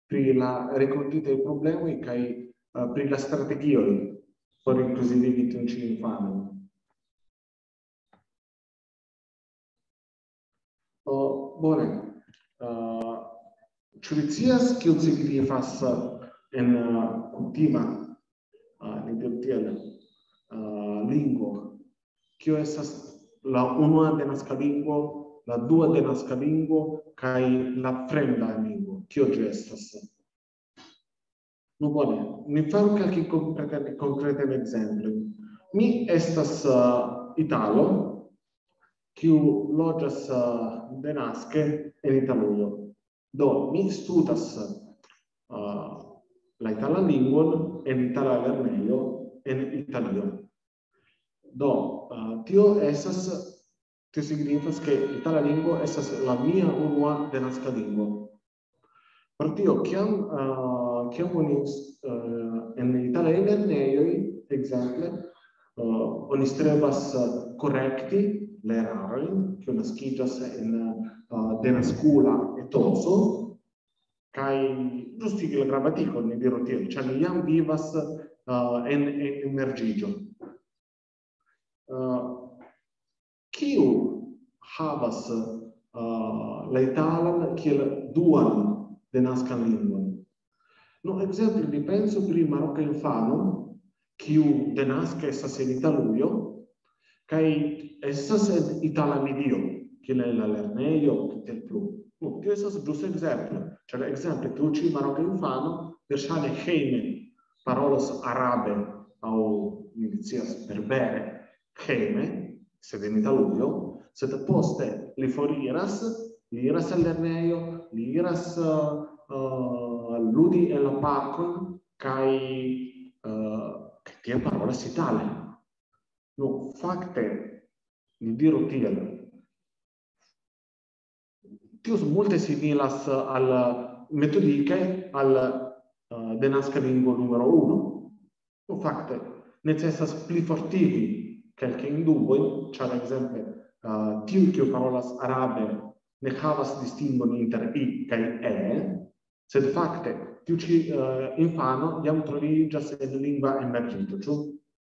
pri la renkontitaj problemoj kaj pri la strategioj por inkluzivigi tiun ĉi infanon. Bone. Ĉu vi scias kion signifas en kutima lingvo? Kio estas la unua denaska lingvo, la dua denaska lingvo kaj la fremda lingvo? Kio ĝi estas? Nu bone, mi faru kelkajn konkretajn ekzemplojn. Mi estas italo, kiu loĝas denaske en Italujo. Do, mi studas la italan lingvon en itala lernejo en Italio. Do, tio signifas ke itala lingvo estas la mia unua denaska lingvo. Pro tio, kiam oni en italaj lernejoj, ekzemple, oni strebas korekti la erarojn, kiu naskiĝas en denaskula etoso, kaj ĝustigi la gramatikon, ni diru tiel, ĉar ni jam vivas en emerĝiĝo. Kiu havas la italan kiel duan denaskan lingvon? Nu, ekzemple, mi pensu pri maroka infano, kiu denaske estas en Italujo, kaj estas en itala medio, kiel en la lernejo, tiel plu. Nu, tio estas ĝusta ekzemplo, ĉar ekzemple tiu ĉi maroka infano verŝajne hejme parolas arabe aŭ mi scias berbere hejme, sed en Italujo, sed poste li foriras, li iras al lernejo, li iras ludi en la parkon kaj tiel parolas itale. Nu, fakte, li diru tiel, tio multe similas al metodike al denaska lingvo numero 1. Nu, fakte, necesas plifortigi kelkajn dubojn, ĉar ekzemple tiu kiu parolas arabe ne havas distingon inter i kaj e, sed fakte tiu ĉi infano jam troviĝas en lingva emerĝiĝo, ĉu?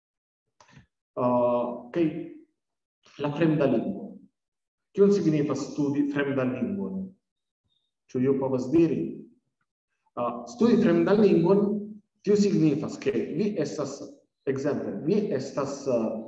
Kaj la fremda lingvo. Kion signifas studi fremdan lingvon? Ĉu iu povas diri? Studi fremdan lingvon, tio signifas ke vi estas, ekzemple, vi estas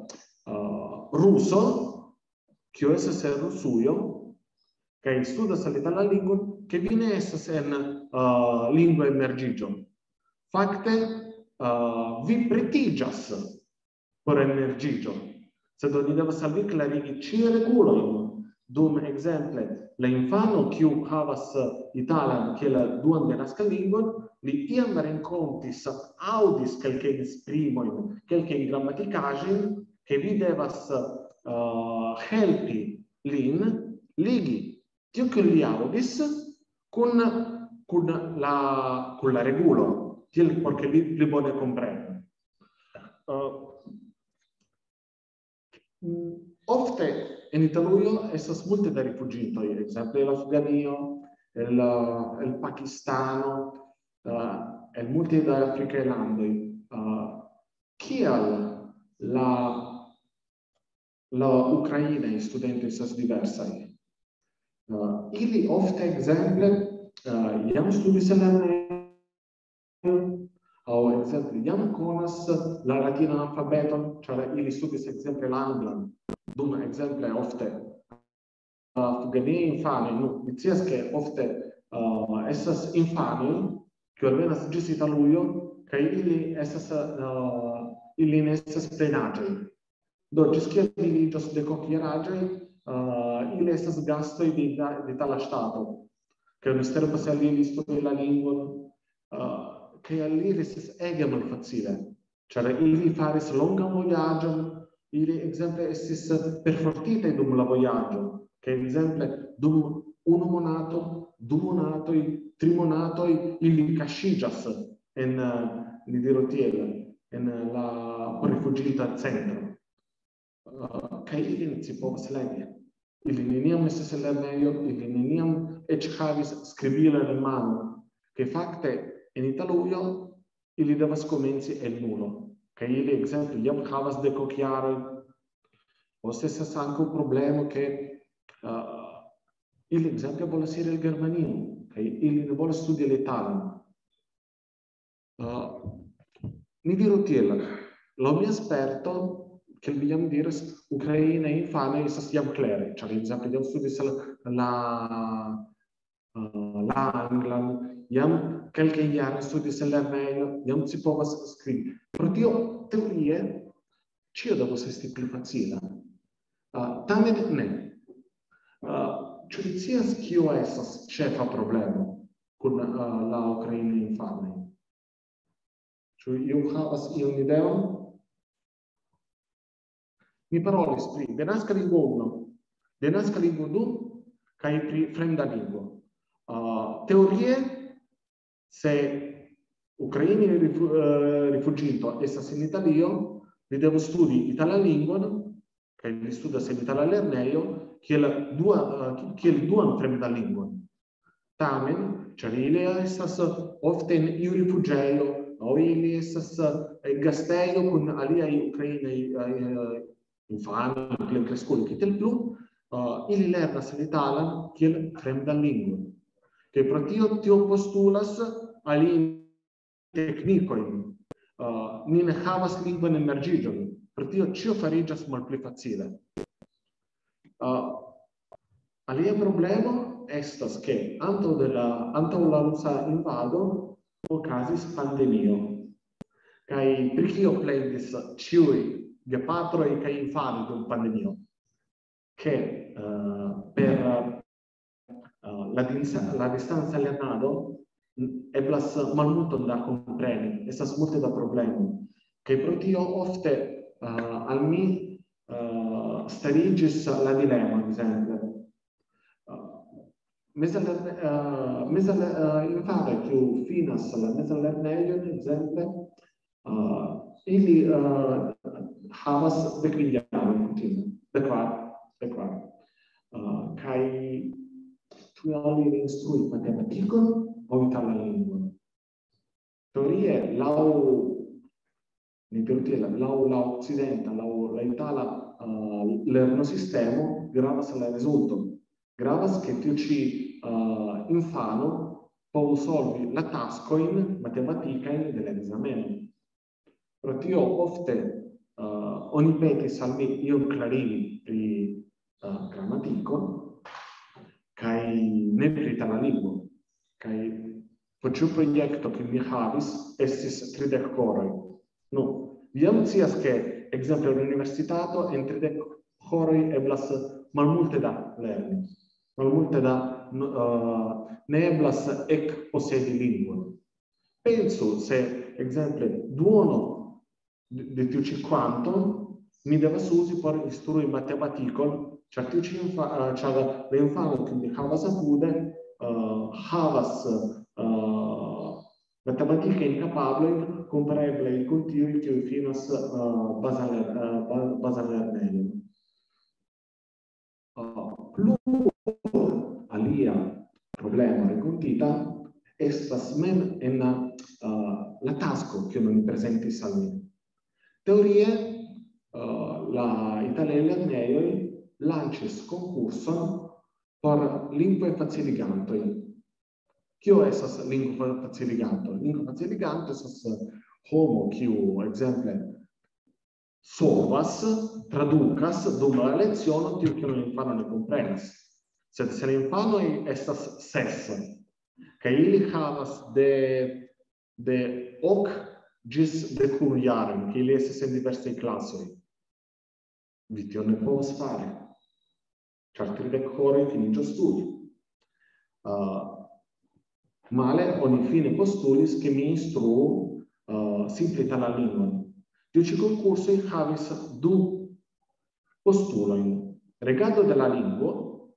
ruso, kiu estas en Rusujo, kaj studas la italan lingvon, ke vi ne estas en lingva emerĝiĝo. Fakte, vi pretiĝas por emerĝiĝo, sed oni devas al vi klarigi ĉiujn regulojn. Dum ekzemple, la infano kiu havas italan kiel duan denaskan lingvon, li iam renkontis, aŭdis kelkajn esprimojn, kelkajn grammatikaĵojn, ke vi devas helpi lin ligi tio kiun li aŭdis kun la regulo, tiel por ke li pli bone komprenu. Ofte en Italujo estas multe da rifuĝintoj, ekzemple el Afganio, el Pakistano, el multe da afrikaj landoj. Kial la ukrainaj studentoj estas diversaj? Ili ofte, ekzemple, jam studis en lernejo, aŭ ekzemple jam konas la latinan alfabeton, ĉar ili studis ekzemple la anglan. Dum ekzemple ofte afganiaj infanoj, nu, vi scias ke ofte estas infanoj, kiu alvenas ĝis Italujo, kaj ili ne estas plenaĝaj. Do, ĝis kiam ili iĝos dekokjaraĝaj, ili estas gastoj de itala ŝtato, kaj oni strebas al ili studi la lingvon, kaj al ili estis ege malfacile, ĉar ili faris longan vojaĝon, ili ekzemple estis perfortitaj dum la vojaĝo, kaj ekzemple dum 1 monato, 2 monatoj, 3 monatoj ili kaŝiĝas en, li diru tiel, en la rifuĝita centro. Kaj ili ne scipovas legi. Ili neniam estis en lernejo, ili neniam eĉ havis skribilon en mano, che fakte in Italuio ili devas komenci el nulo. Kaj ili ekzemple jam havas dekok jarojn. Poste estas ankaŭ problemo ke ili ekzemple volas iri al Germanio kaj ili ne volas studi la italan. Mi diru tiel, laŭ mia sperto, che vi jam diras, Ukraina infane estas jam klare, ĉar ekzemple jam studis la anglan, jam kelkajn jarojn studis en lernejo, jam ci povas skribi. Pro tio, teorie, ĉio devas esti pli facila. Tamen ne. Ĉu vi scias kio estas ĉefa problemo kun la ukraina infanoj? Ĉu iu havas iun ideon? Mi parolis pri denaska lingvo 1, denaska lingvo 2 kaj pri fremda lingvo. Teorie, se ukraini rifuĝinto estas en Italio, li devus studi italan lingvon, kaj li studas en itala lernejo, kiel duan fremdan lingvon. Tamen, ĉar ili estas ofte en iu rifuĝejo, aŭ ili estas en gastejo kun aliaj ukrainaj infanoj, plenkreskuloj kaj tiel plu, ili lernas en italan kiel fremdan lingvon. Kaj pro tio postulas aliajn teknikojn. Ni ne havas lingvan emerĝiĝon, pro tio ĉio fariĝas malpli facile. Alia problemo estas ke antaŭ la rusa invado okazis pandemio. Kaj pri kio plendis ĉiuj gepatroj kaj infanoj dum pandemio? Ke per la distanca lernado eblas malmulton da kompreni, estas multe da problemoj. Kaj pro tio ofte al mi stariĝis la dilemo, ekzemple. Infanoj kiu finas la mezan lernejon, ekzemple, ili havas 10 jarojn kutime, 14. Kaj ĉu ili instrui matematikon aŭ italan lingvon? Teorie, laŭ la okcidenta, laŭ la itala lernosistemo, gravas la rezulto. Gravas ke tiu ĉi infano povu solvi la taskojn matematikajn de la ekzameno. Pro tio ofte oni petis al mi ion klarigi pri gramatiko kaj ne pri itala lingvo. Kaj por ĉiu projekto kiun mi havis estis 30 horoj. Nu, vi jam scias ke ekzemple en universitato en 30 horoj eblas malmulte da lerni. Malmulte da ne eblas ekposedi lingvon. Pensu se ekzemple duono de tiu ĉi kvanto mi devas uzi por instrui matematikon, ĉar la infano kiu mi havas apude havas matematikajn kapablojn kompareblaj kun tiuj kiuj finas bazan lernejon. Plu alia problemo renkontita estas mem en la tasko kiun oni prezentis al mi. Teorie, la italaj lernejoj lanĉis konkurson por lingvaj faciligantoj. Kio estas lingva faciliganto? Lingva faciliganto estas homo kiu ekzemple solvas, tradukas dum la leciono tiu kiun la infano ne komprenas. Sed se la infanoj estas 6, kaj ili havas de 8 ĝis 11 jarojn, kaj ili estas en diversaj klasoj, vi tion ne povas fari, ĉar 30 horoj finiĝos studi. Male oni fine postulis ke mi instruu simple italan lingvon. Tiu ĉi konkursoj havis 2 postulojn: regado de la lingvo,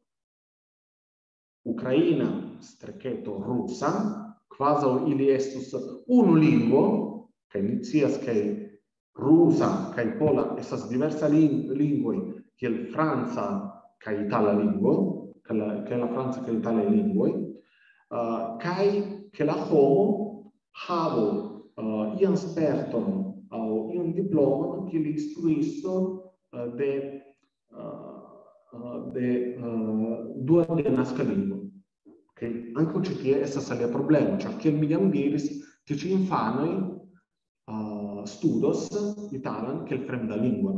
ukraina streketo rusa, kvazaŭ ili estus unu lingvo, kaj ni scias ke rusa kaj pola estas diversaj lingvoj kiel franca kaj itala lingvo, kaj la franca kaj italaj lingvoj. Kaj che la homo havo ian sperton au ian diplomon che li istruisto de dua de nasca lingua. Okay? Anche c'è estas alia problema, cioè che mi diris che ci infanoi studos italan che il fremda lingua.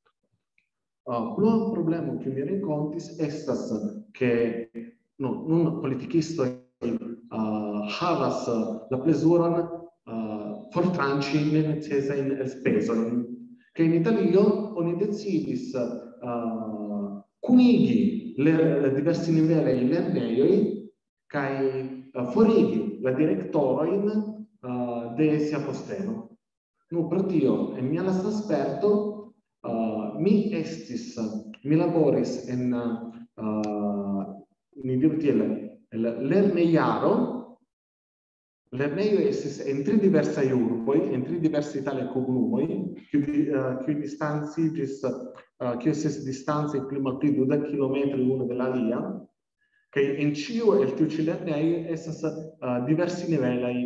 Plua problema che mi rencontis estas che nun politikistoj havas la plezuron fortranĉi nenecesajn elspezojn, che in Italio oni decidis kunigi diversi niveloj lernejoj kaj forigi la direktorojn de sia posteno. Nu, pro tio, en mia lasta sperto, mi laboris en mi diru tiel lernejaro. Lernejo estis en 3 diversaj urboj, en 3 diversaj italaj komunumoj, kiuj distanciĝis, kiuj estis distancaj pli malpli 20 kilometroj unu de la alia, kaj en ĉiu el tiu ĉi lernejoj estas diversi nivelaj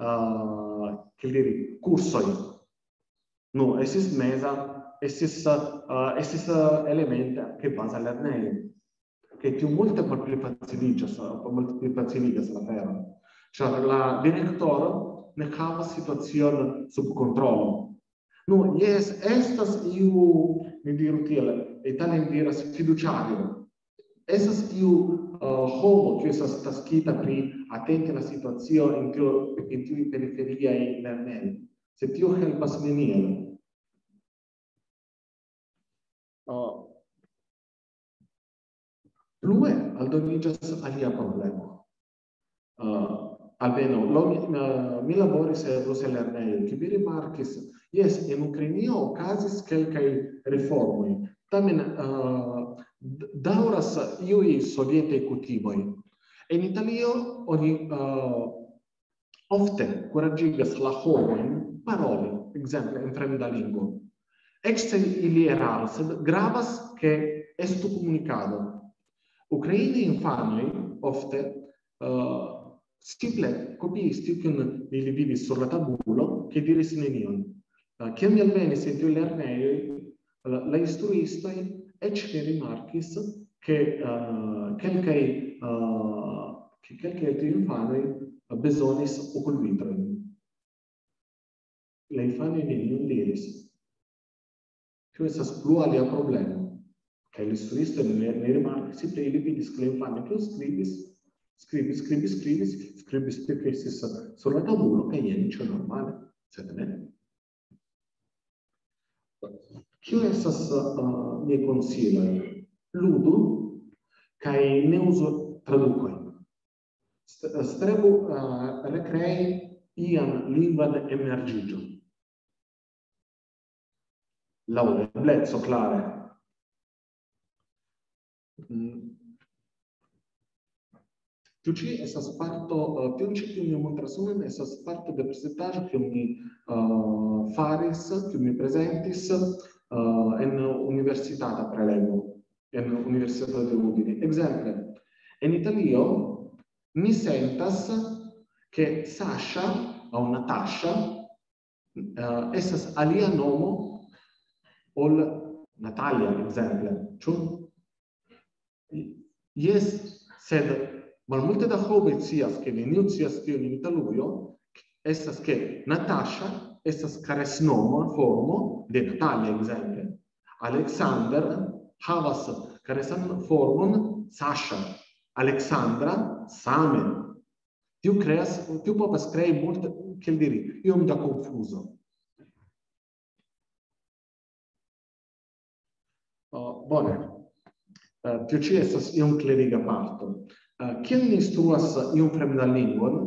kursoj. Nu, estis meza, estis elementa che baza lernejo, che tiu multe pli faciligas la afero. Cioè la direktoro ne havas situacion sub kontrolo. Nu, jes, estas iu, mi diru tiel, itale diras fiduciario. Estas iu homo, kiu estas taskita pri atenti la situacio en tiuj periferiaj lernejoj. Se tio helpas neniel. Plue aldoniĝas alia problemo. Almeno mi laboris en rusa lernejo, kiu mi rimarkis, jes, en Ukrainio okazis kelkaj reformoj, tamen daŭras iuj sovietaj kutimoj. En Italio oni ofte kuraĝigas la homojn paroli, ekzemple en fremda lingvo. Eĉ se ili eraras, sed gravas ke estu komunikado. Ukrainaj infanoj ofte simple copiis tiun ili vivis sur la tabulo, che diris nenion. Kiam mi alvenis en tiuj lernejoj, la instruistoj eĉ ne rimarkis ke kelkaj el tiuj infanoj bezonis okulvitrojn. La infanoj nenion diris. Tio estas plua alia problemo. Kaj la instruistoj ne rimarkis, simple ili vidis ke la infanoj kiu scribis perché sur la tabulo che jen ĉio normale, sed ne. Kio estas miaj konsiloj? Ludu kaj ne uzu tradukojn. Strebu rekrei ian lingvan emerĝiĝon. Laŭ ebleco, klare. Tiu ĉi estas parto, tiu ĉi kiu mi montras nun estas parto de prezentaĵo kiu mi faris, kiu mi prezentis en universitata prelego, en Universitato de Udine. Ekzemple, en Italio mi sentas ke Sasha aŭ Natasha estas alia nomo ol Natalia, ekzemple. Ĉu? Jes, sed malmulte da homoj scias ke neniu scias tion en Italujo, estas ke Natasha estas karesnoma formo de Natalia, ekzemple. Alexander havas karesan formon Sasha. Alexandra same. Tiu povas krei multe, kiel diri, iom da konfuzo. Bone. Tio ĉi estas iom kleriga parto. Kiel ni instruas iun fremdan lingvon,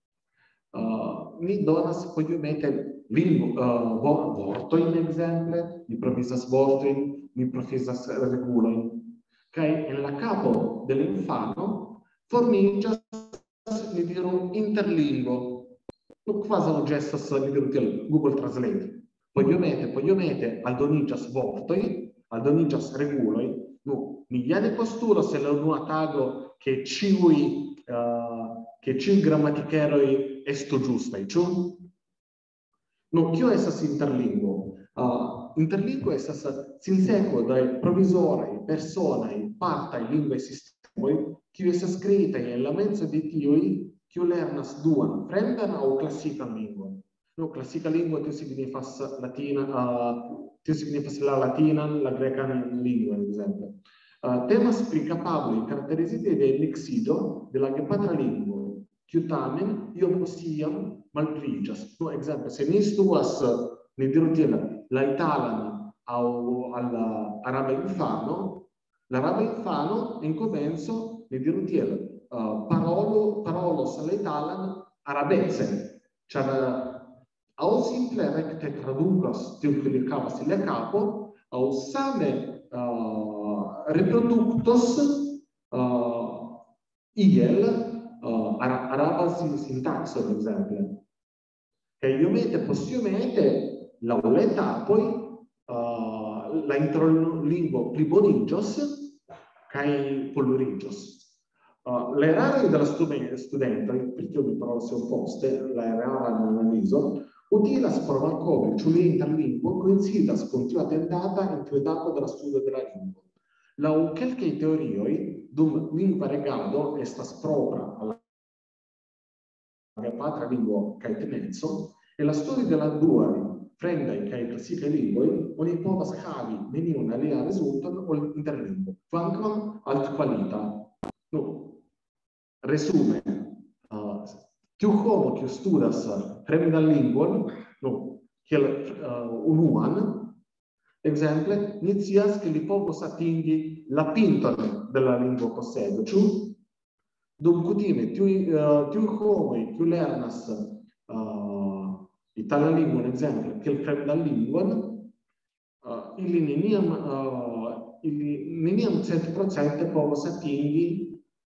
ni donas poiomete vortojn, ekzemple, ni provizas vortojn, ni provizas regulojn. Kaj en la kapo de la infano formiĝas, ni diru, interlingvo. Kvazaŭ ĝi estas, ni diru tiel, Google Translate. Poiomete aldoniĝas vortoj, aldoniĝas reguloj. Nu, mi ja ne postulos en la unua tago che ciui che ci grammaticheroi esto giusta, ciò? No, kio estas interlingvo? Interlingvo estas sinsequo de provisoraj, personaj, partaj lingvaj sistemoj, kiuj estas kreitaj en la menso de tiuj, kiu lernas duan, fremdan aŭ klasikan lingvon. No, klasika lingvo tio signifas latina, tio signifas la latinan, la grekan lingvon, ekzemple. Temas pri kapabloj karakterizite de miksido de la gepatra lingvo, kiu tamen iom post iam malpligas. No, esempio, se mi stuas, ne diru tiel, la italan au alla araba infano, l'araba infano in comenzo, ne diru tiel, parolos la italan arabece, char au simple recte traducas tiu che li havas in la capo, au same reproductos iel araba sintaxo, ad esempio. Che iomete possiomete la poi la interlingvo plibonigios kai polurigios. L'errore della studenta, perché io mi parlo se opposte, l'errore nell'analiso, utilas por malcovri ciò l'interlingvo coincidas con tiu attendata in tiu etapo della studio della lingua. La kelkaj teorioj dum lingva regado estas propra alla gepatra lingvo kaj tenenco, e la studio della duaj fremdaj kaj klasikaj lingvoj, oni povas havi neniun alian rezulton ol interlingvo, kvankam altkvalita. No, resume, tiu homo kiu studas fremdan lingvon, no, kiel unuan, exemple, ni scias che li povos atingi la pinton della lingua possedo, ĉu? Dum kutime, tiu homoj kiu lernas itala lingvon, exemple, kiel fremdan lingvon, ili neniam 100% povos atingi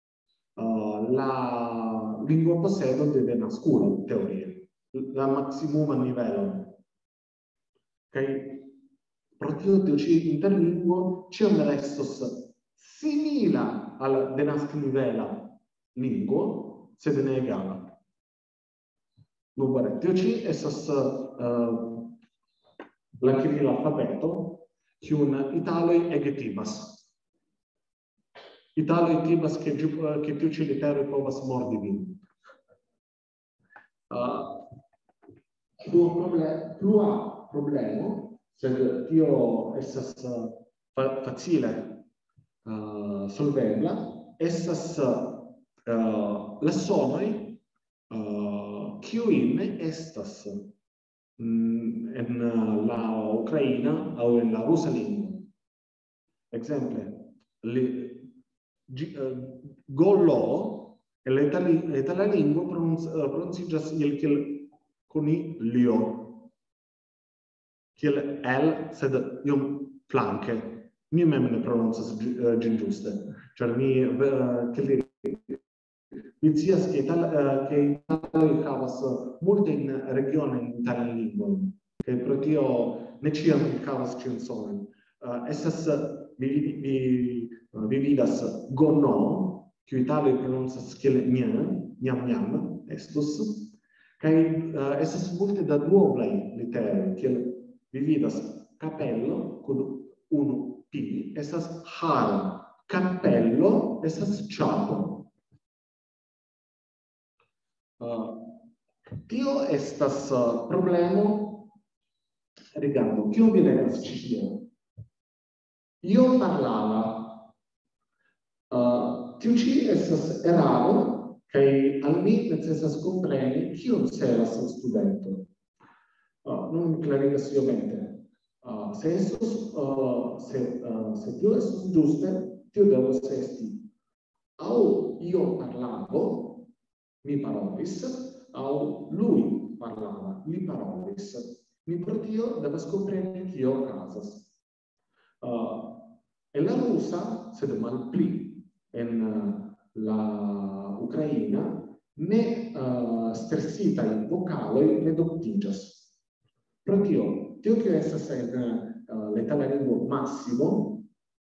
la lingua possedo de denasculo, teorie, la maximuma nivelo. Kai pro tio tiu ĉi interlingvo ĉiam restos simila al denasknivela lingvo, sed ne egala. No, guarda, tio ĉi estas la kirila alfabeto, kiun italoj ege timas. Italoj timas ke tiu ĉi literoj povas mordi vin. Plua problemo, sed tio estas facile solvebla, estas la sonoj kiujn estas en la ucraina aŭ en la rusa lingvo. Exemple, gollo en la itala lingvo prononciĝas kiel koni lio, kiel el, sed iom flanke. Mi mem ne prononcas ĝin ĝuste, ĉar mi scias ke italoj havas multajn regionojn italan lingvon, kaj pro tio ne ĉiam havas ĉiun sonon. Vi vidas gono, kiu italoj prononcas kiel ñam, estus, kaj estas multe da duoblaj literoj, kiel vi vidas kapello kun unu p, estas haro, cappello, estas ĉapo. Tio estas problemo. Rigardu, kio vi legas ĉi tie? Io parlava. Tiu ĉi estas eraro, kaj al mi necesas kompreni kion celas la studento. Nun mi klarigas iomete. Se tio estus ĝuste, tio devas esti aŭ io parlavo, mi parolis, aŭ lui parlava, li parolis. Mi pro tio devas kompreni kio okazas. En la rusa, sed malpli en la ucraina, ne stressitaj vokaloj reduktiĝas. Pro tio che estas en l'itala lingvo massimo,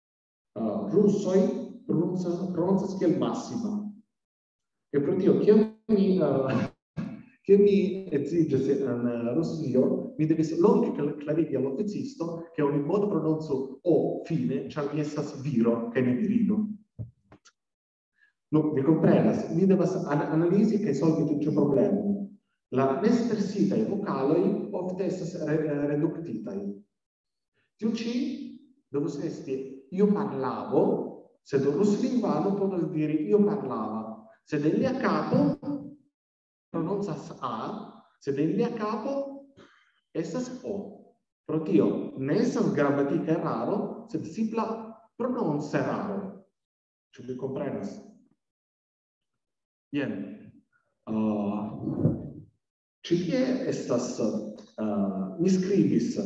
russoj prononcas kiel massima. E pro tio, kiam che mi esige un Rossio, mi deve longe clarigare all'officisto che ogni modo pronuncio o fine, c'è essas viro che ne dirino. No, mi comprendas, mi deve analisi che solvi tutti i problemi. La nestresita e vocale ofte essas reductitai. Più C, dove sesti io parlavo, se do ruslinguano può dire io parlava. Se degli a capo, pronuncias A, se degli a capo, essas O. Protio, nessas grammatica è raro, se simpla pronuncia è raro. Ci mi comprendes? Bien. Ci tie estas, mi scribis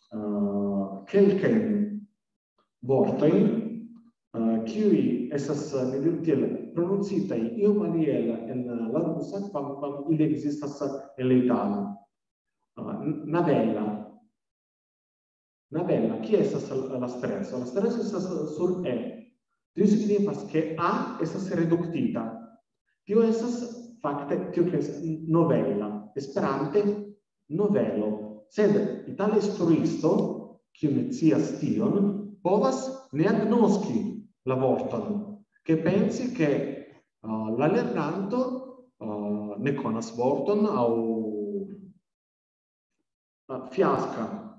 kelkajn vortojn, kiuj estas tiel prononcitaj iomaniel en la rusa, kvankam ili ekzistas en la itala. Navella. Navella, chi estas la streso? La streso estas sur E. Tio signifas ke A estas reduktita. Tio estas fakte tio ke estas novella. Esperante novelo. Sed itala instruisto, kiu ne scias tion, povas ne agnoski la vorton, che pensi che la lernanto ne konas vorton aŭ fiasca.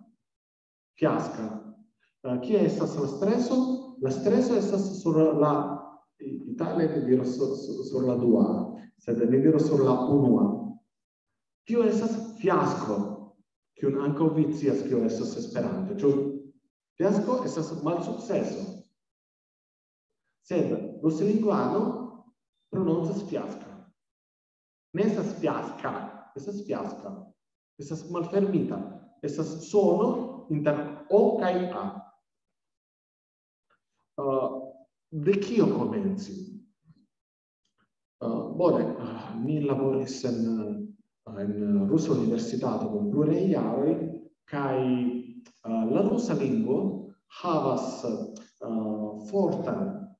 Chi estas la streso? La streso estas sur la Italia ne dirò sur la dua, sed ne dirò sur la unua. Tio estas fiasco, kiun ankaŭ vi scias kio estas Esperante. Ĉu fiasco estas malsukceso? Sed ruslinguano prononcas fiasca. Ne estas fiasca, estas fiasca. Estas malfermita. Estas sono inter O kaj A. De kio komenci? Bone, mi laboris en rusa universitato con pluraj jaroj kaj la rusa lingvo havas fortajn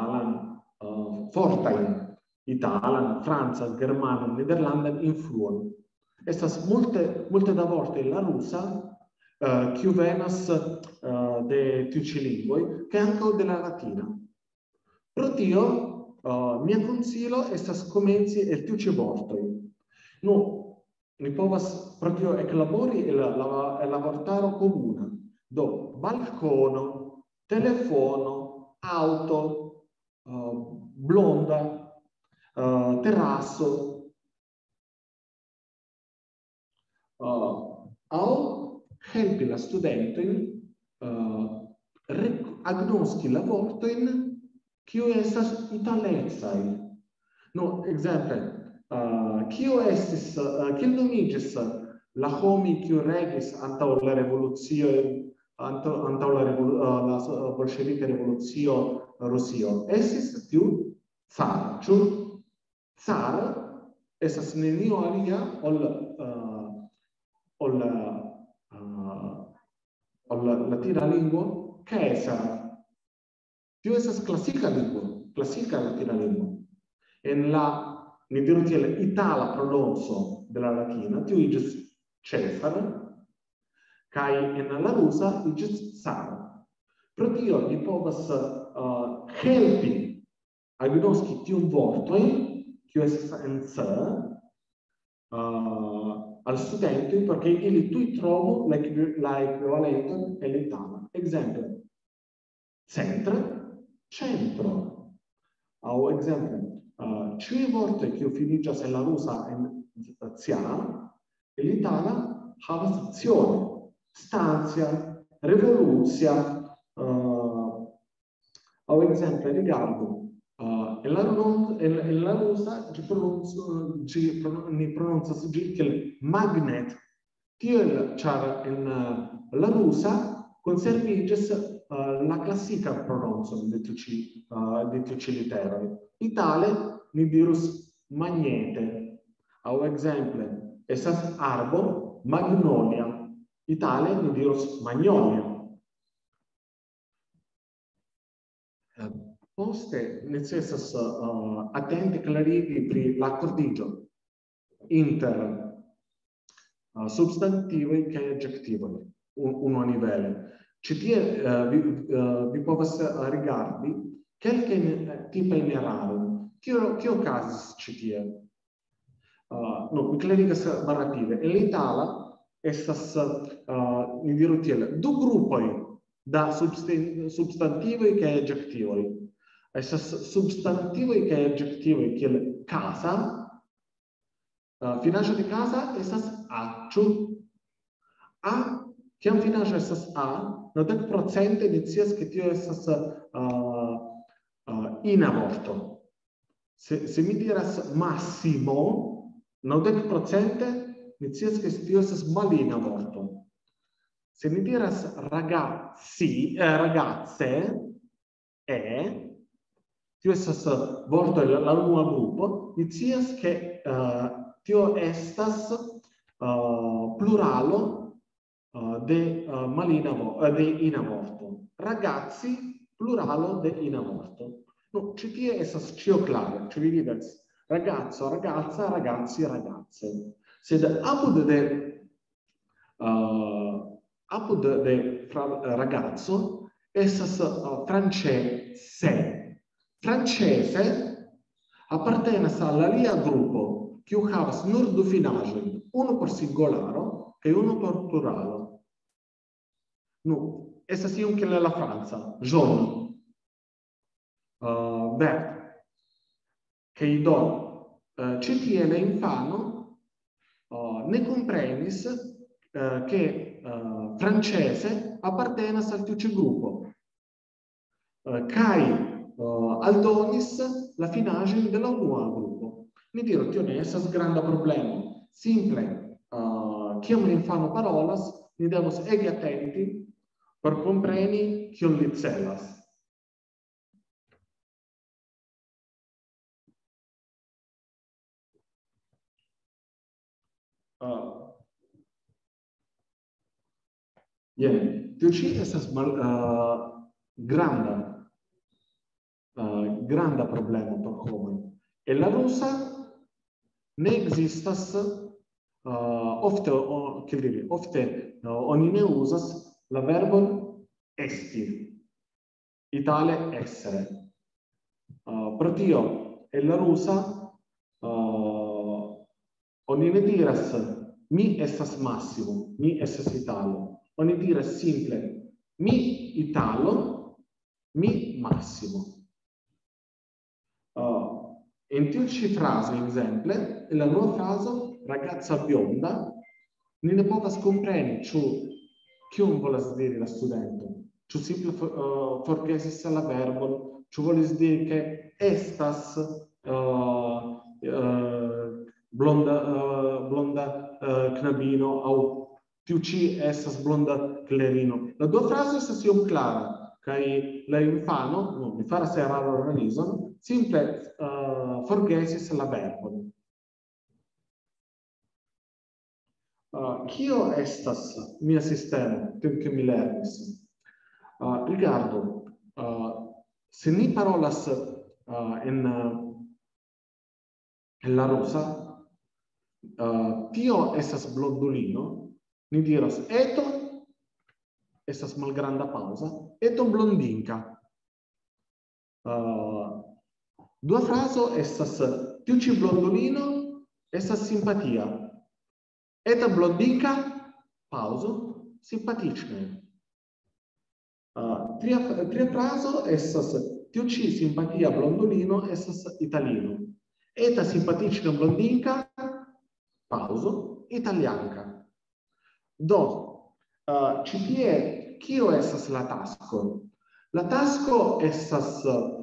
italan, francan, germanan, nederlandan influon. Estas multe da vorte la rusa kiu venas de tiu ĉi lingvoj kaj ankaŭ de la latina. Pro tio, mia konsilo estas komenci el tiu ĉi vortoj. Nu, ni povas pro tio eklabori la vortaro komuna. Do, balkono, telefono, auto, blonda, terrasso, aŭ helpi la studentojn agnoski la vortojn kiu estas italecaj. Nu, ekzemple, kiel nomiĝis la homoj kiu regis antaŭ la revolucio, antaŭ la bolŝevika revolucio Rusio? Estis tiu Car. Ĉu Car estas nenio alia ol la latina lingvo Caesar. Tio estas klasika lingvo, klasika latina lingvo. En la, ni diru tiel, itala prononco de la latina, tio iĝis Cesar, kaj en la rusa iĝis Car. Pro tio ni povas helpi agnoski tiun vortojn, kiu estas en C, al studentoj, perché ili tuj trovu la ekvivalenton en itala. Ekzemple, centre, centro. Aŭ ekzemple, ĉiuj vortoj kiu finiĝas en la rusa en cia, en l'itala havas azione, stanzia, revolucia, aŭ ekzemple, rigardu, en la rusa ni prononcas ĝi kiel magnet, tiel ĉar en la rusa konserviĝis la klasika prononco de tiu ĉi literoj. Itale ni dirus magnete. Aŭ ekzemple, estas arbo magnolia. Itale ni dirus magnolia. poste necessas attenti clarigi pri l'accordigio inter substantivoi kaj adjektivoi uno nivele. Ci tie vi povas rigardi kelkajn tipajn erarojn. Kio okazis ci tie? No, mi klarigas malrapide. En la itala estas, mi diru tiel, du grupoj da substantivoj kaj adjektivoj. Estas substantivoj kaj adjektivoj kiel casa. Finaĵo de casa estas a, ĉu? A, kiam finaĵo estas a, 90% decidas ke tio estas ina vorto. Se mi diras massimo, 90% decidas ke tio estas malina vorto. Se mi diras ragazzi, ragazze, tio estas vorto la unua grupo, decidas ke tio estas pluralo de ina vorto. Ragazzi, pluralo de ina vorto. No, ci tie estas cio clare, ci vi vidas ragazzo, ragazza, ragazzi, ragazze. Sed apud de ragazzo estas francese. Francese appartenas al alia gruppo kiu havas nur du finaĵojn, unu por singolaro kaj unu por pluralo. Nu, estas iom kiel la franca, jaune, vert. Kaj do, ĉi tie la infano ne comprenis che francese appartenas al tiu ĉi grupo. Kaj aldonis la finaĵojn de la unua grupo. Mi diru, tio ne estas granda problemo. Simple, kiam la infano parolas, ni devos ege atenti por kompreni kion li celas. Tio ĉi estas granda problemo por homoj. En la rusa ne ekzistas ofte oni ne uzas la verbon esti, itale essere. Pro tio en la rusa oni ne diras mi estas Massimo, mi estas Italo. Oni diras simple mi Italo, mi Massimo. En tiu ĉi frazo, ekzemple, en la unua frazo, ragazza bionda, ni ne povas kompreni ĉu kion volas diri la studento. Ĉu simple forgesis la verbon, ĉu volis diri ke estas blonda knabino aŭ tiu ĉi estas blonda klerino. La dua frazo estas iom klara, kaj la infano, mi faras eraranalizon, simple forgesis la verbon. Kio estas mia sistemo, ke mi lernis? Rigardu, se ni parolas en la rusa, tio estas blondulino, ni diras eto, estas malgranda pausa, eto blondinka. Dua frazo estas tiu ĉi blondulino estas simpatia. Eta blondinka, pauzo, simpatične. Tria frazo estas tiu ĉi simpatia blondulino estas italino. Eta simpatična blondinka, pauzo, italianka. Do, ĉi tie kio estas la tasko? La tasko estas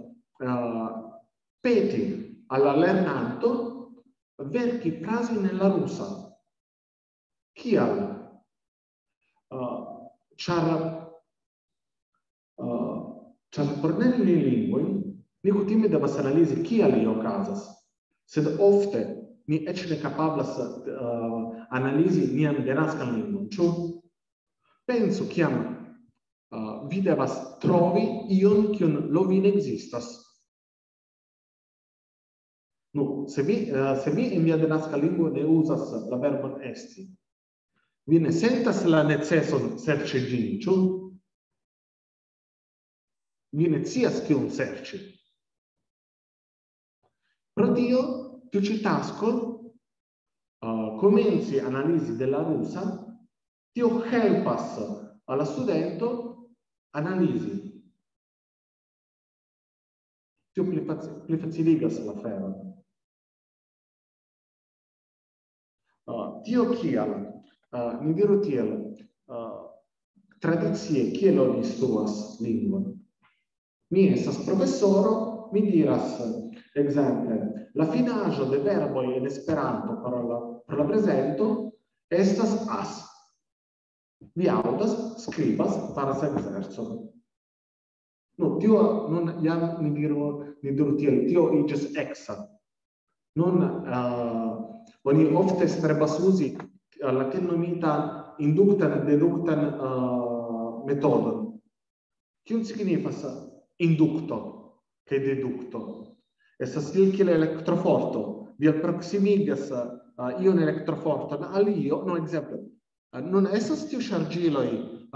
peti al la lernanto verki frazojn en la rusa. Kial? Ĉar por lerni lingvojn ni kutime devas analizi kial li okazas, sed ofte ni eĉ ne kapablas analizi nian denaskan lingvon, ĉu? Pensu kiam vi devas trovi ion kiun lo vi ne ekzistas. No, se vi in via de nasca lingua ne usas la verbon esti, vi ne sentas la neceson serĉi ĝin, ĉu? Vi ne scias kion serĉi. Pro tio, tiu ĉi tasko komenci analizi de la rusa, tio helpas al la studento analizi. Tio pli faciligas la aferon. Tio kial, mi diru tiel, tradicie kiel oni instruas lingvon. Mi estas profesoro, mi diras, exemple, la finaĵo de verboj en Esperanto por la prezento estas as. Vi aŭdas, skribas, faras ekzercon. No, tio non jam mi diru tiel, tio iĝis eksa. Nun oni ofte strebas uzi la tiel nomitan induktan deduktan metodon. Kion signifas indukto kaj dedukto? Estas tiel kiel elektroforto. Vi alproksimigas ion elektroforton al io, no ekzemple. Non estas tiu ŝarĝiloj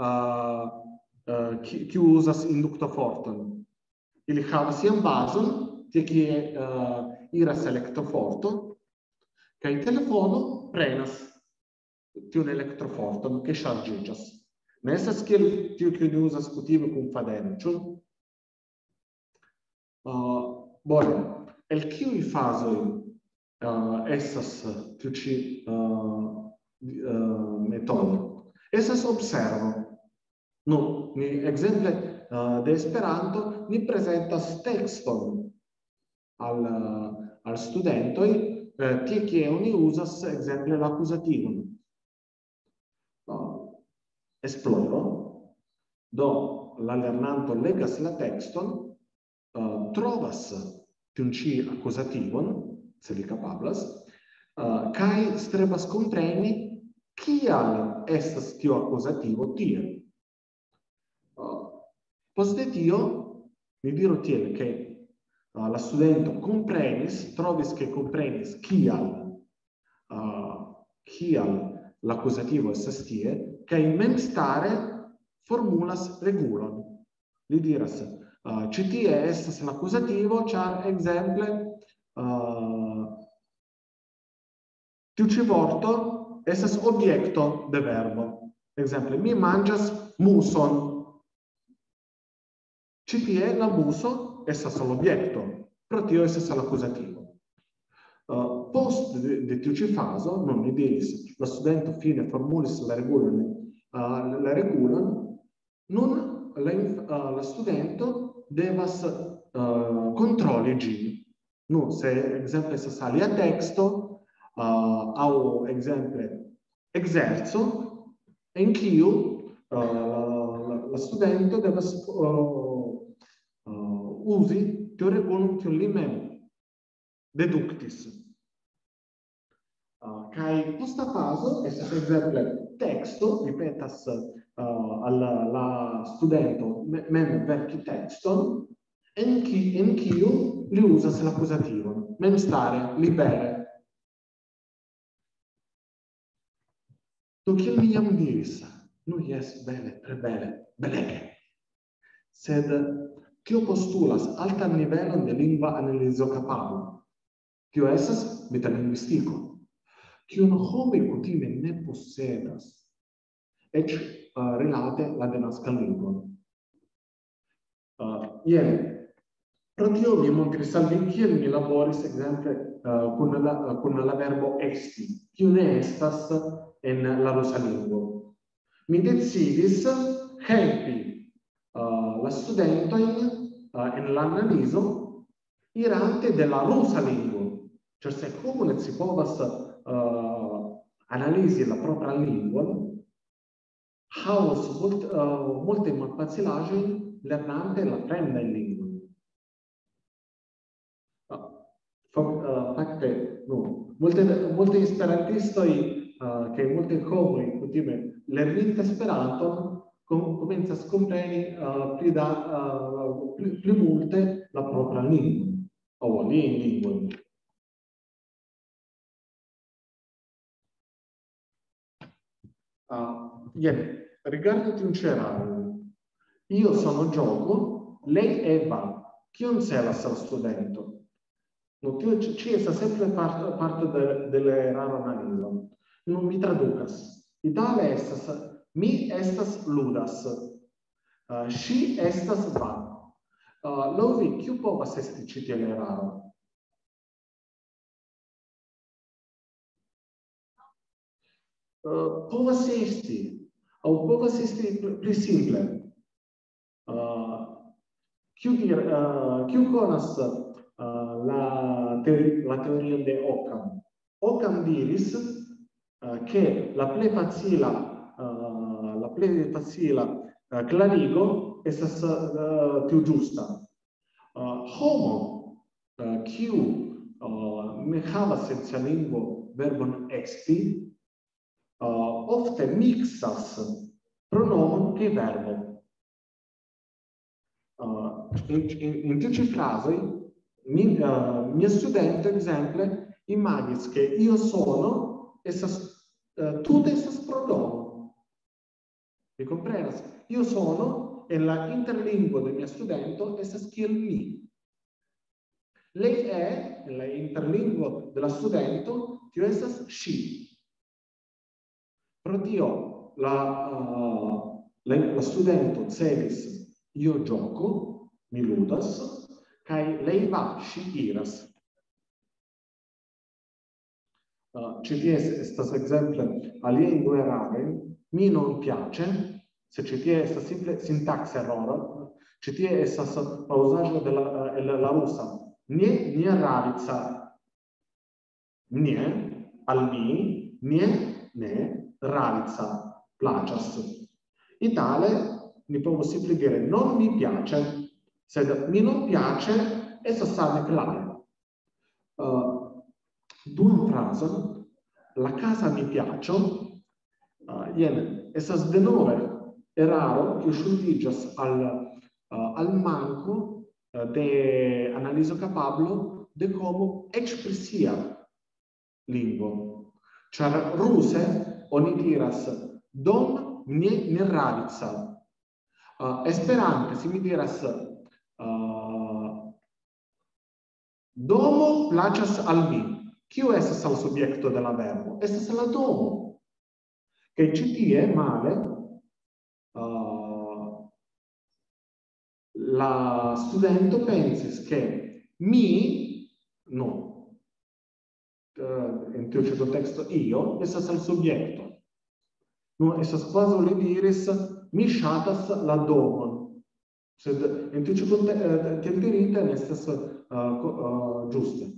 kiu uzas induktoforton. Ili havas ian bazon, tie kie iras elektroforto, kaj telefono prenas tiun elektroforton ke ŝarĝiĝas. Ne estas kiel tiu kiu ni uzas kutime kun fadeno, ĉu? Bone, el kiuj fazoj estas tiu ĉi metodo? Estas observo. No, ni exemple de Esperanto ni prezentas tekston al studentoj, tie kie oni uzas exemple la akuzativon. Esploro. Do, la lernanto legas la tekston, trovas tiun ĉi akuzativon, se li kapablas, kaj strebas kompreni kial estas tiu akuzativo tie. Poste tio, mi diru tiel, che la studento comprenis, trovis che comprenis kial l'accusativo estas tie, kaj memstare formulas regulon. Li diras, ĉi tie estas l'accusativo, ĉar ekzemple tiu ĉi vorto estas objekto de verbo. Ekzemple, mi manĝas muson. Ĉi tie la muso estas l'objekto, pro tio estas l'accusativo. Post de tiu ĉi fazo, non mi diris, la studento fine formulis la regulon, nun la studento devas kontroli ĝin. Nu, se ekzemple estas alia teksto, aŭ ekzemple ekzerco, en kiu la studento devas uzi tiu regulon kiun li mem deduktis. Kaj posta fazo estas ekzemple teksto, vi petas al la studento mem verki tekston, en kiu li uzas l'akuzativon, memstare, libere. Do kiel mi jam diris, nu jes, bele, tre bele, belege. Sed tio postulas altan nivelon de lingva analizo kapablo. Tio estas metalinguistiko, kiun homoj kutime ne posedas, eĉ rilate la denaska lingvon. Jen, pro tio mi montris al vi kiel mi laboris ekzemple kun la verbo esti, kiu ne estas en la rusa lingvo. Mi decidis helpi la studentojn en l'analizo irante de la rusa lingvo. Ĉar se homo ne scipovas analizi la propran lingvon, havos multe malfacilaĵojn lernante la fremdajn lingvojn. Fakte, multe esperantistoj kaj multe homoj kutime lerninte Esperanton komencas kompreni pli multe la propran lingvon aŭ aliajn lingvojn. Ricordati un cerário. Io sono gioco, lei è va. Chi non sei la studente? Ci è sempre parte delle raro analizo. Non mi traducas. Italia estas, mi estas ludas. Ŝi estas va. Lovi, kiu povas esti ĉi tie eraro? Povas esti, aŭ povas esti pli simple. Kiu konas la teoria de Occam? Occam diris che la plej facila klarigo estas tiu ĝusta. Homo kiu ne havas en sia lingvo verbon esti, ofte mixas pronomon kaj verbo. In tiu ĉi frazoj, mia studento, ekzemple, imagis che io sono, tute estas pronomo. Mi comprenas? Io sono, en la interlingua de mia studento, estas kiel mi. Lei è, en la interlingua de la studento, tio estas ŝi. Pro tio, la studento celis, io gioco, mi ludas, kai lei va, ŝi iras. Ĉi tie estas ekzemple aliaj du eraroj. Mi non piace, se ĉi tie estas simple sintax erroro. Ĉi tie estas la uzaĵo de la rusa. Nie ravica. Nie al mi, ne ravica plaĉas. Itale ni povus simple dire non mi piace, sed mi non piace estas same klare. Duan frazon, la casa mi piaccio, estas denove eraro che ŝuldiĝas al manko de analizo kapablo de homo eĉ pri sia lingvo. Ĉar ruse oni diras dom ne ravica. Esperante si mi diras domo plaĉas al mi. Kiu estas la subjekto de la verbo? Estas la domo. Kaj ĉi tie male la studento pensis che mi, in tiu ĉi teksto io, estas la subjekto. Estas kvazaŭ li diris mi ŝatas la domon. Sed in tiu ĉi tiel dirite ne estas ĝuste.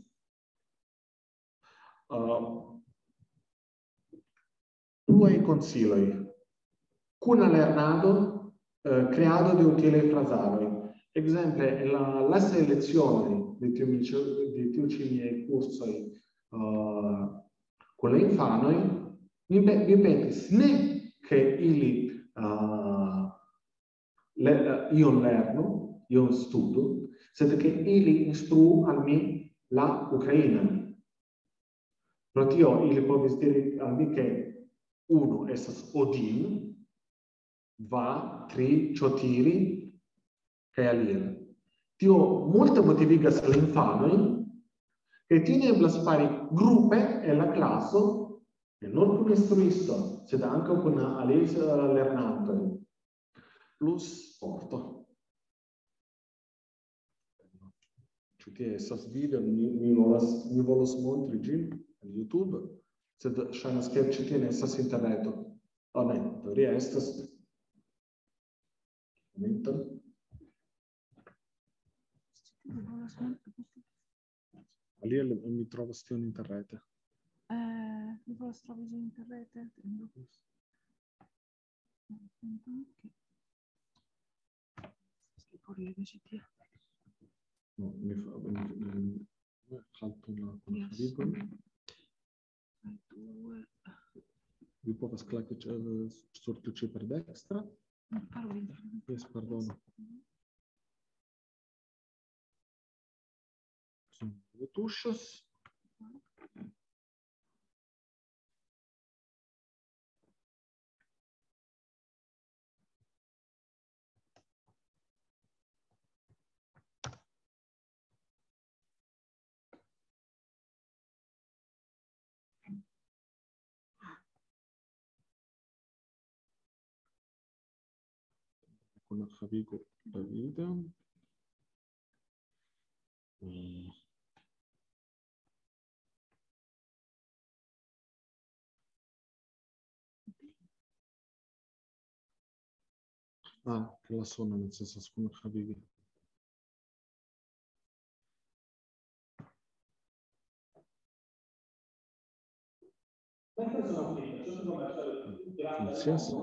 Pluaj konsiloj. Cuna lernado, creado de utilaj frazaroj. Ekzemple, en la lastaj lecionoj de tiu ĉi miaj kursoj kun la infanoj, mi petis ne che ili ion lernu, ion studu, sed che ili instruu al mi la ukrainan. Pro tio ili povis diri al mi che uno estas odin, va, tri, ciotiri, kaj aliel. Tio multe motivigas la infanoj, che tine eblas fari grupe en la klaso, e non kun instruisto, sed ankaŭ kun aliaj lernantoj. Plus sporto. Ĉu tie estas video, mi volas montri ĝin en YouTube, sed ŝajnas ke ĉi tie ne estas interreto. Ne, teorie estas. Momento. Aliel mi trovas tion interrete. Mi volas trovi ĝin interrete. No, mi salto la configurazione. Vi povas klaki sur tiu ĉi per dekstra. Yes, perdono. Sono due tuŝas. con Javigo la vida. Che la sono nel senso con Javigo. Qualsiasi.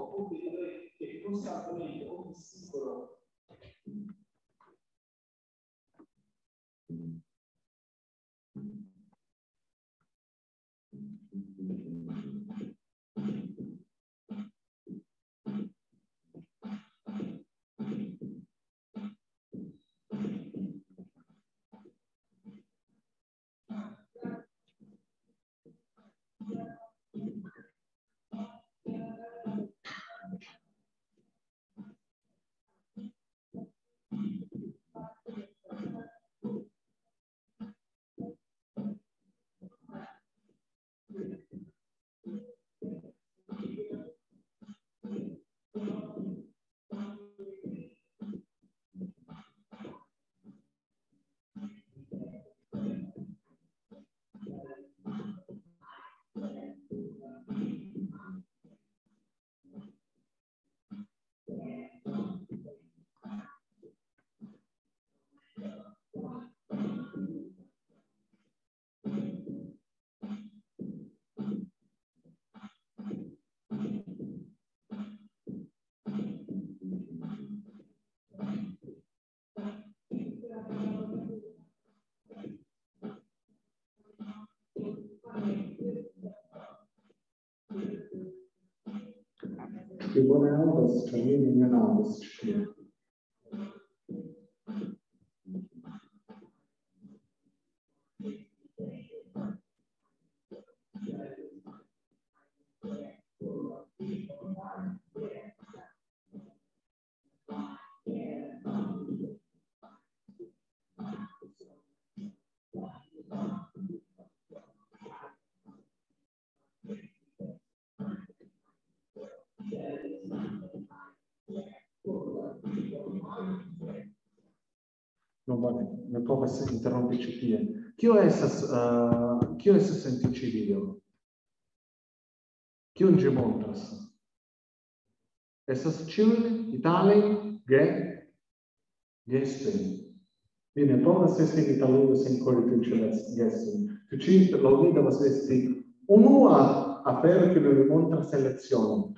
Che buone autos, cioè io non mi autos. Non va bene, non può essere interromperci più. Chi è sentito video? Chi un gemontras? Essas children, Italy, gestem. Bine, poi se stai italiano sem corretto gestem. Tu ci lo vedo ma se sti un'ua affaire che lo dimostra selezione.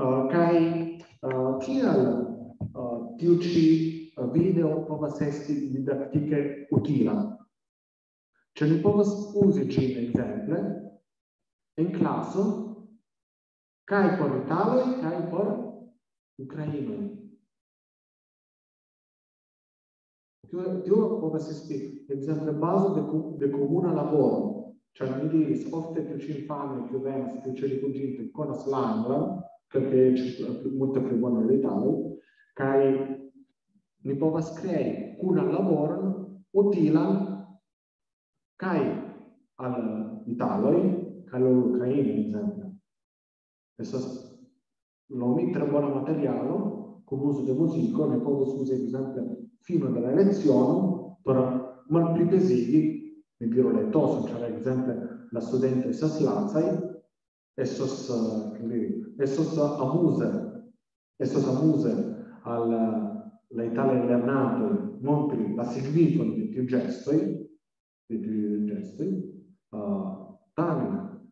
Chi ti ci video poi se sti didattiche utili. Cioè ne poi usi un esempio in classe kai por Italia, kai por Ucraina. Io come si spiega, esempio base del comune lavoro, cioè mi dici, ofte più ci infame, più vens, più ci rifugite con la slangla, perché c'è molto più buona dell'Italia, che mi può scrivere una lavoro utile che all'Italia, che all'Ucraina, ad esempio. Questo lo mettere buono materiale, con uso di musica, ne può usare, ad esempio, fino alla lezione, per molti pesiti, mi dirò le tosse, cioè, ad esempio, la studentessa Slazai, essos amuse all'Italia internato, non per la seguivano di più gesti, tanto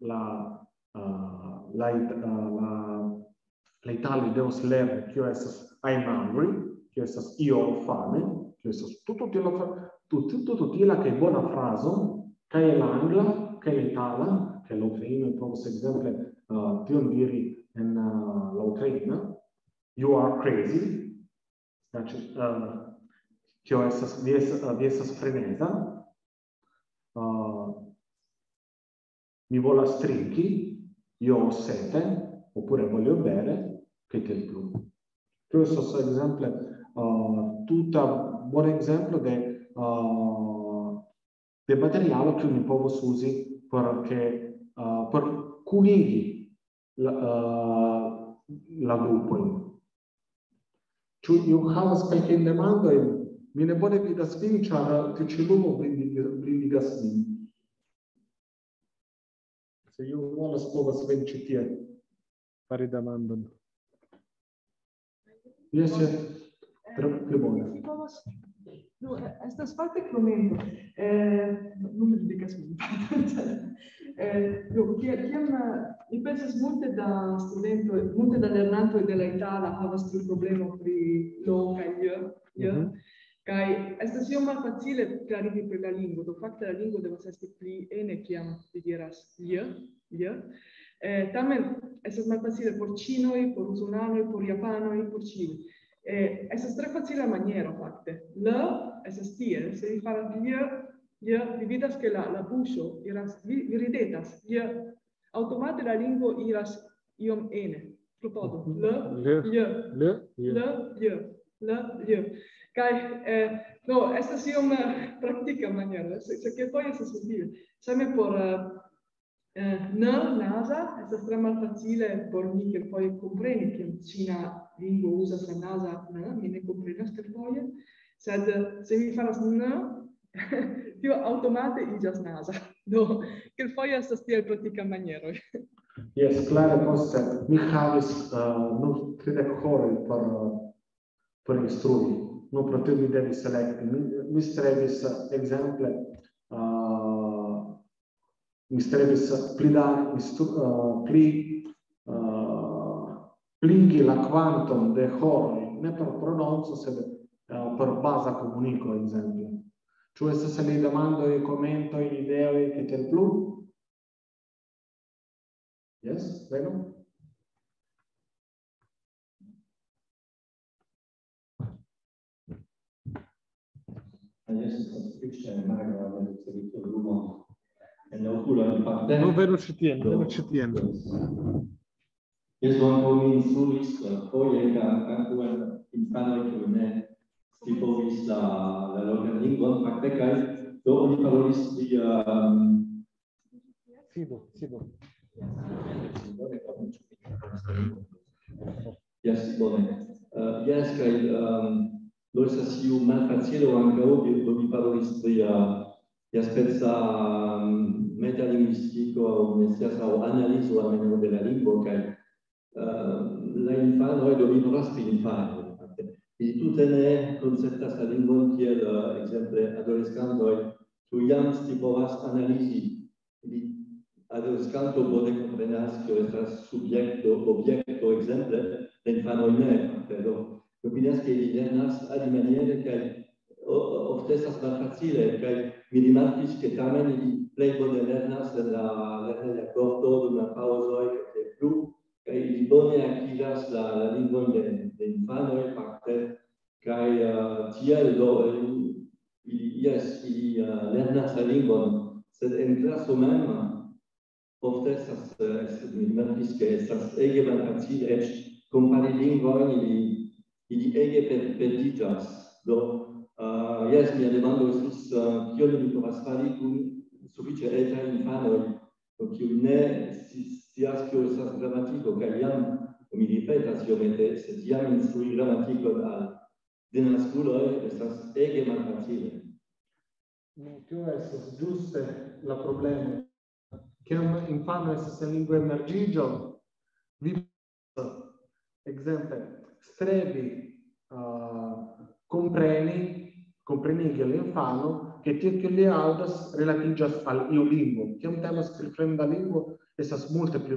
l'Italia devo slere che I'm hungry, che io ho fame, che tutto che è buona frase, che è l'Angla, che è l'Italia, che è l'Ucraina, proprio per esempio, più dire in l'Ucraina, you are crazy, che ho essas frenesa, mi vola strinchi, io ho sete, oppure voglio bere, che te più. Questo è esempio, tutto buon esempio del materiale che un po' si usi per unire la gruppo. Ču ju havas kelkajn demandojn, mi ne bone vidas vin, ĉar tiu ĉi lumo blindigas min. Se iu volas povas veni ĉi tie fari demandon. Jes, tre bone. No, estas fakte komento. Non mi digas min. Kiam mi pensas multe da studentoj, multe da lernantoj de la itala havas tiu problemo pri lo kaj j. Kaj estas iom malfacile klarigi pri la lingvo. Do fakte la lingvo devas esti pli ene kiam vi diras j. Tamen estas malfacile por ĉinoj, por usonanoj, por japanoj, por ĉiuj. Estas tre facila maniero fakte. Estas tiel, se vi faras vi vidas che la buŝo iras, vi ridetas, automate la lingvo iras iom ene. Klopodo. Kaj no, estas iom praktika maniero, se kelkfoje estas utile. Same por nasa, estas tre malfacile por mi kelkfoje kompreni, kiam ĉina lingvo uzas la nasa, mi ne komprenas kelkfoje, sed se vi faras tio automate iĝas nasa. Do, kelkfoje estas tiel praktika maniero. Yes, klare poste mi havis nur 30 horoj por instrui. No, pro tio mi devis elekti. Mi strebis ekzemple mi strebis pligi la kvanton de horoj, ne per prononco, sed per baza komuniko, ekzemple. Ĉu estas aliaj demandoj, komentoj, ideoj kaj tiel plu? Yes, prego. Adesso capisce magari del servizio dell'uomo e l'oculo in parte. No, velocitiendo. Io sono un instruis, poi anche infano che ne tipo vista la loro lingua, ma perché dopo di parolis di Sibo. Yes, bone. Yes, kai lo estas iu malfacile o ankaŭ vi parolis pri speca metalingvistiko aŭ nescias aŭ analizo almenaŭ de la lingvo kaj la infanoj do vi povas pri infanoj. Ili tute ne konceptas la lingvon kiel ekzemple adoleskantoj, kiuj jam povas analizi. Adolescanto bone comprenas che estas subjekto, objekto, ekzemple, la infanoj ne, do opinias ke ili lernas alimaniere kaj ofte estas malfacile kaj mi rimarkis ke tamen ili plej bone lernas en la lerneja korto dum la paŭzoj kaj plu kaj ili bone akiras la lingvon de infanoj fakte kaj tiel do ili lernas la lingvon, sed en klaso mem ofte estas mi rimarkis ke estas ege malfacile eĉ kompari lingvojn, ili ege perdiĝas. Do, jes, mia demando estus kion mi povas fari kun sufiĉe etaj infanoj, kiuj ne scias kio estas gramatiko, kaj jam, mi ripetas iomete, sed jam instrui gramatikon al denaskuloj estas ege malfacile. Tio estas ĝuste la problemo. Kiam infano estas en lingvo emerĝiĝo, vi ekzemple strebi comprenigi l'infano che tio che li aŭdas relatiĝas al iu lingvo. Kiam temas pri fremda lingvo, estas multe pli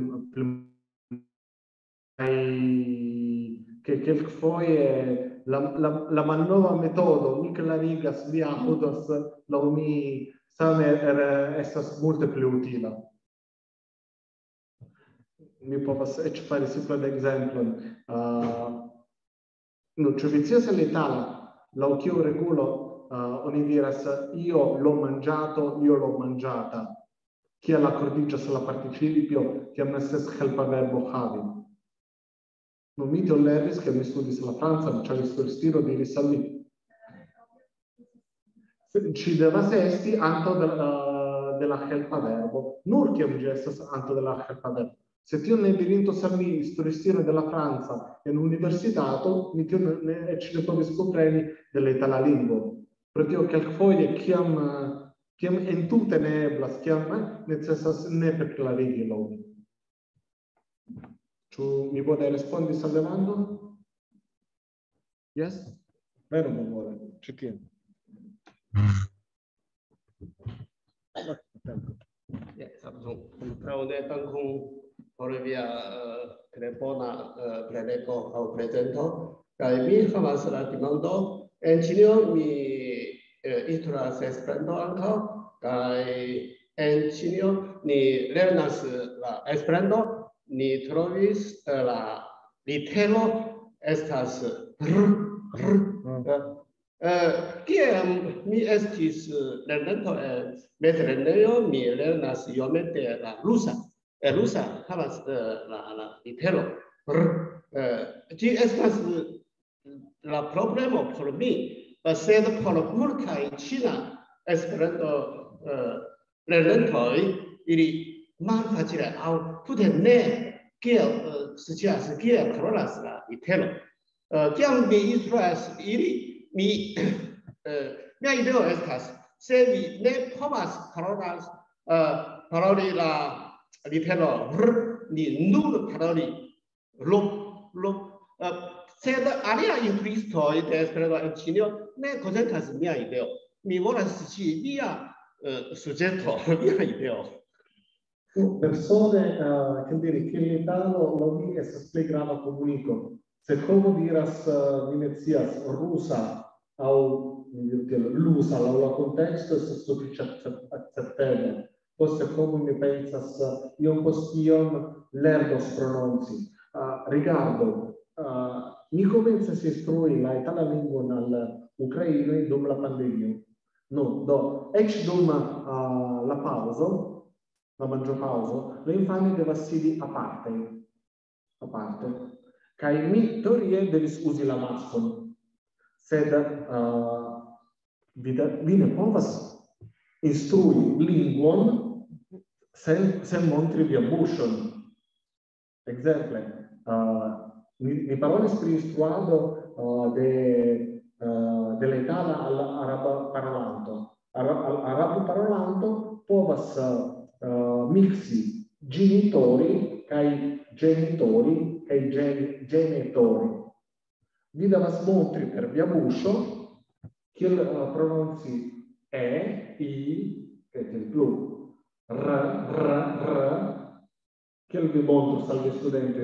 che kelkfoje la malnova metodo mi klarigas, mi aŭdas laŭ mi same estas multe pli utila. Mi povas eĉ fari simplan ekzemplon. Ĉu vi scias en l'itala, laŭ kiu regulo oni diras io l'ho mangiato, io l'ho mangiata, kiel akkordiĝas la participio kiam estas helpa verbo havi. Mi tion lernis, ke mi studis la francan, ĉar instruistino diris al mi. Ci devas esti antaŭ de la helpa verbo, nur kiam ĝi estas antaŭ de la helpa verbo. Se io ne diritto salì storistione della Francia in università, mi ne ci proprio scopreni dell'itala lingua. Perché io che foglie chiam in tutte neblas, chiam ne per la rigilo. Mi vuole rispondere a domanda? Yes? Vero, mi vuole. Ci tiene. Fraude tankung Olivia telefona prelego au presento. Kai mi havas la demando. Engineer mi itras Esperanto ankaŭ. Kai engineer ni lernas la Esperanto. Ni trovis la litero estas kiam mi estis lernanto mezlernejo, mi lernas iomete la rusa. Rusa havas la litero. Ĝi estas la problemo por mi, sed por multaj ĉina Esperanto lernantoj ili malfacile aŭ tute ne kiel scias kiel parolas la litero. Kiam mi instruas ili, mia ideo estas, se vi ne povas paroli la litero ni nur paroli sed alia instruistoj de Esperanto en Ĉinio ne konsentas mia ideo. Mi volas scii via suĝeto, via ideo. Persone che dire che l'italo lo vi es plej grava komuniko. Se como diras Venecias rusa au lusa la contexto es sufiĉe akceptebla. Poste como mi pensas iom post iom lernos prononci. Rigardo, mi komencis instrui la itala lingvon al ukrainoj dum la pandemio. No, do, eĉ dum la paŭzo, la mangiopauso, le infami devas sidi aparte. Kai mi teorie devis usi la maskon. Sed vi ne povas instrui lingvon sen montri via buŝon. Ekzemple, mi parolis pri instruado de la itala al araba parolanto. Arabo parolanto povas mixi genitori kai genitori kai genitori. Vi devas montri per via buŝo kiel prononci i et il plu kiel vi montros al studenti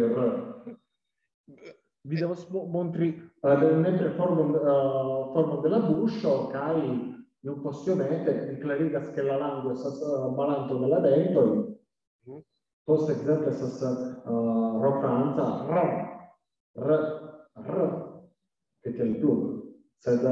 vi devas montri mentre formo della buŝo kai io possibilmente mi clarigas che la lingua è balanto della dentro. Post esempio estas Franza che è il plu. Sed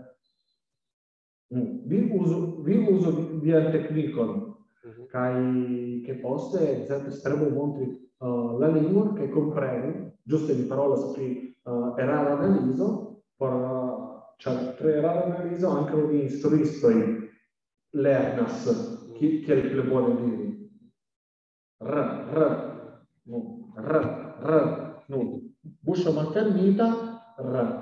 vi uso via tecnicon kai che poste esempio estremo montri la lingua che comprende giusto di parola pri errare analiso por tre errare analiso anche un instruistoi lernas che è il più buono dire no buscio malfermita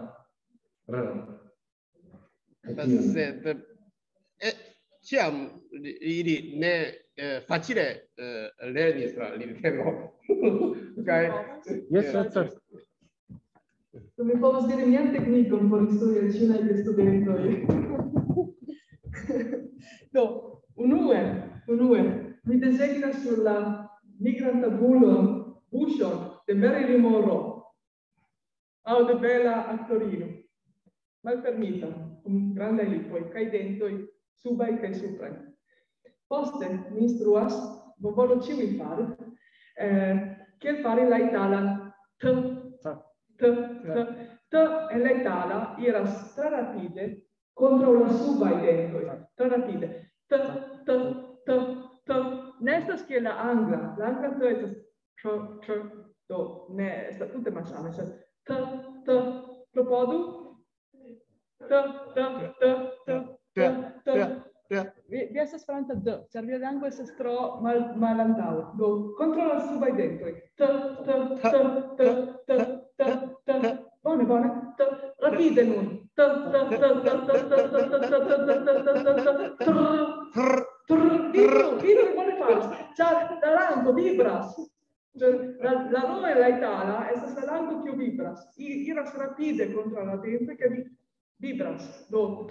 Ciam ili ne facile lernis la litero. Yes. Mi povas diri mian teknikon por studi al ĉinaj studentoj. Do, unue, mi desegnas sur la nigran tabulon buŝon de Marilyn Monroe aŭ de bela aktorino, malfermita, kun grandaj lipoj kaj dentoj subaj kaj supraj. Poste mi instruas, volu ĉiuj fari, kiel fari la italan T en la itala iras tra rapide contro la subaj dentoj, tra rapide. T. Ne estas kiel la angla. La angla T estas tr. Do ne estas tute malsame. T. Klopodu. T. Vi estas Faranta D, ĉar via lango estas tro malantaŭa. Do kontrolas subaj dentoj. Bone, bone. Rapide nun. Vidu che bone faras. Ĉar la lango vibras. La roba e la itala estas la lango kiu vibras. Iras rapide kontraŭ la dentoj kaj vibras. Do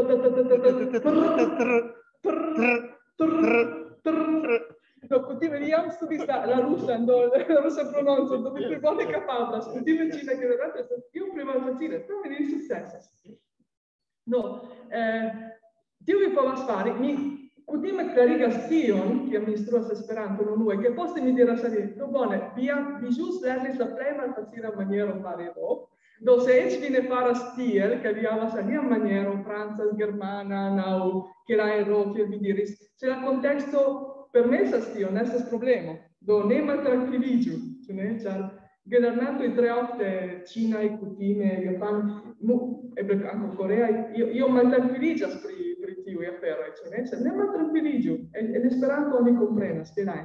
kutime mi jam studis la rusan, la rusa prononco, do mi pli bone kapablas. Kutime ĉi la generate estas iom pli malfacile, do mi sukcesas. Do, tio vi povas fari, mi kutime klarigas tion, kiam mi instruas Esperanton unue, ke poste mi diras al vi, do bone, vi ĵus lernis la plej malfacila maniero fari do. Do se eĉ vi ne faras tiel, ke vi havas alian manieron, franca, germana, aŭ kelajro, kiel vi diris, se la konteksto permesas tion, estas problemo. Do ne maltrankviliĝu, ĉu ne? Ĉar gelernantoj tre ofte ĉinaj kutime, japanaj, eble ankaŭ koreaj, iom maltrankviliĝas pri tiuj aferoj, ĉu ne? Sed ne maltrankviliĝu. En Esperanto oni komprenas, belaj.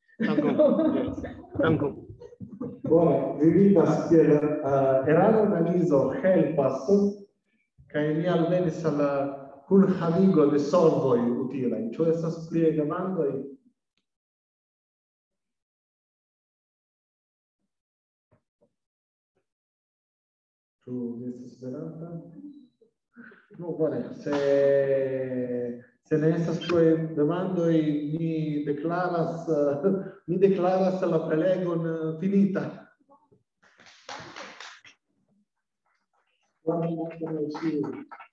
Dankon. Bone, vi vidas kiel erara analizo helpas kaj ni alvenis al kunhavigo de solvoj utilaj. Ĉu estas pliaj demandoj? Ĉu vi estas veranta? No, bone, se ne estas pliaj demandoj, mi deklaras la prelegon finita. Buona notte.